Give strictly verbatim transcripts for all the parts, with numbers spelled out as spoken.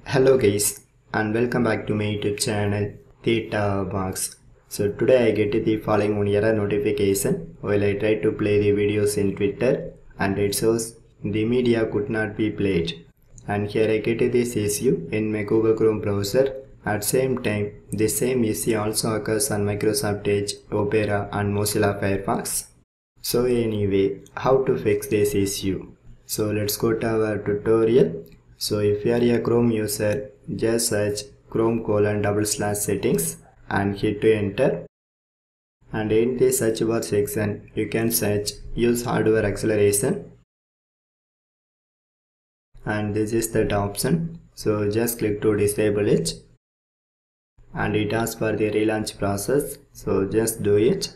Hello guys and welcome back to my YouTube channel Theta Box. So today I get the following one error notification while I try to play the videos in Twitter, and it shows the media could not be played, and here I get this issue in my Google Chrome browser. At same time, the same issue also occurs on Microsoft Edge, Opera and Mozilla Firefox. So anyway, how to fix this issue? So let's go to our tutorial. So if you are a Chrome user, just search Chrome colon double slash settings and hit to enter. And in the search bar section, you can search use hardware acceleration. And this is that option. So just click to disable it. And it asks for the relaunch process. So just do it.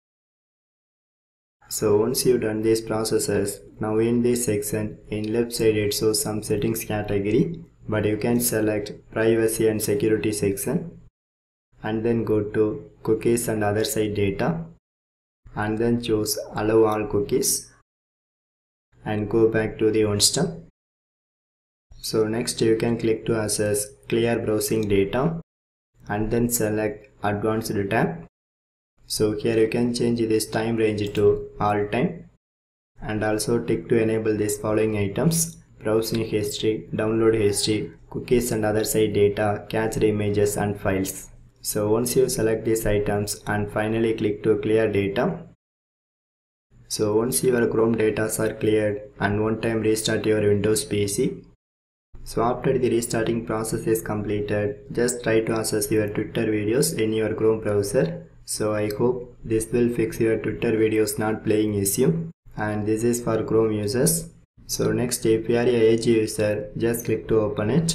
So once you done these processes, now in this section, in left side it shows some settings category, but you can select privacy and security section and then go to cookies and other site data and then choose allow all cookies and go back to the one step. So next you can click to access clear browsing data and then select advanced tab. So here you can change this time range to all time and also tick to enable these following items: browsing history, download history, cookies and other site data, cached images and files. So once you select these items and finally click to clear data. So once your Chrome data are cleared and one time restart your Windows P C. So after the restarting process is completed, just try to access your Twitter videos in your Chrome browser. So I hope this will fix your Twitter videos not playing issue, and this is for Chrome users. So next, if you are a Edge user, just click to open it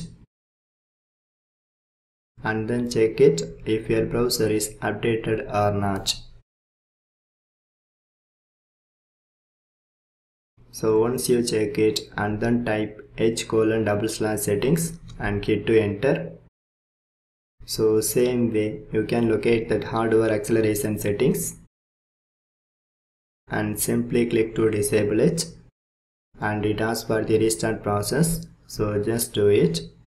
and then check it if your browser is updated or not. So once you check it and then type Edge colon double slash settings and hit to enter. So same way you can locate that hardware acceleration settings and simply click to disable it, and it asks for the restart process, so just do it.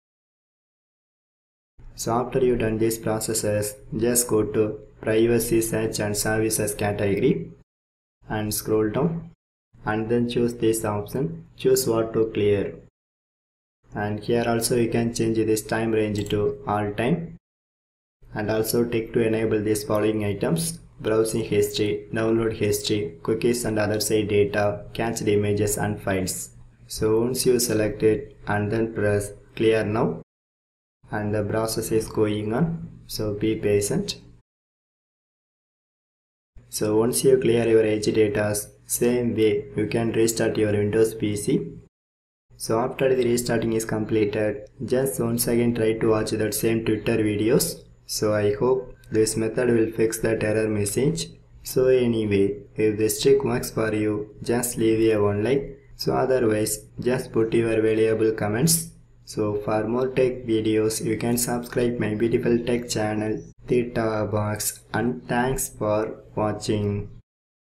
So after you done these processes, just go to privacy, search and services category and scroll down and then choose this option, choose what to clear. And here also you can change this time range to all time and also tick to enable these following items: browsing history, download history, cookies and other site data, cached images and files. So once you select it and then press clear now, and the process is going on, so be patient. So once you clear your Edge data, same way you can restart your Windows P C. So after the restarting is completed, just once again try to watch that same Twitter videos. So I hope this method will fix that error message. So anyway, if this trick works for you, just leave a one like. So otherwise, just put your valuable comments. So for more tech videos, you can subscribe my beautiful tech channel Theta Box, and thanks for watching.